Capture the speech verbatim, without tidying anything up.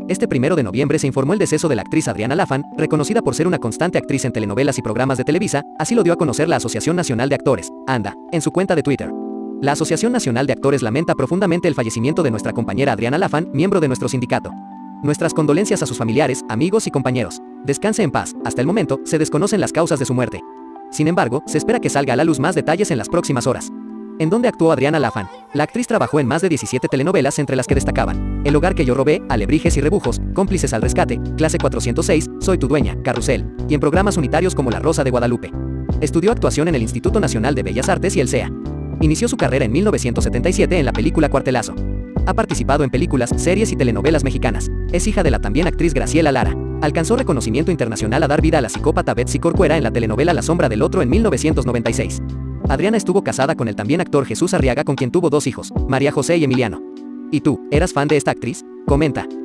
Este primero de noviembre se informó el deceso de la actriz Adriana Lafan, reconocida por ser una constante actriz en telenovelas y programas de Televisa, así lo dio a conocer la Asociación Nacional de Actores, ANDA, en su cuenta de Twitter. La Asociación Nacional de Actores lamenta profundamente el fallecimiento de nuestra compañera Adriana Lafan, miembro de nuestro sindicato. Nuestras condolencias a sus familiares, amigos y compañeros. Descanse en paz. Hasta el momento, se desconocen las causas de su muerte. Sin embargo, se espera que salga a la luz más detalles en las próximas horas. ¿En dónde actuó Adriana Lafan? La actriz trabajó en más de diecisiete telenovelas, entre las que destacaban El hogar que yo robé, Alebrijes y Rebujos, Cómplices al rescate, Clase cuatrocientos seis, Soy tu dueña, Carrusel, y en programas unitarios como La Rosa de Guadalupe. Estudió actuación en el Instituto Nacional de Bellas Artes y el C E A. Inició su carrera en mil novecientos setenta y siete en la película Cuartelazo. Ha participado en películas, series y telenovelas mexicanas. Es hija de la también actriz Graciela Lara. Alcanzó reconocimiento internacional a dar vida a la psicópata Betsy Corcuera en la telenovela La Sombra del Otro en mil novecientos noventa y seis. Adriana estuvo casada con el también actor Jesús Arriaga, con quien tuvo dos hijos, María José y Emiliano. ¿Y tú, eras fan de esta actriz? Comenta.